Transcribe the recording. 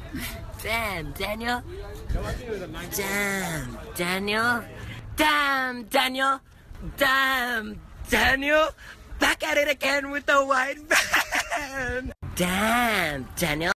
Damn, Daniel. Damn, Daniel. Damn, Daniel. Damn, Daniel. Back at it again with the white van. Damn, Daniel.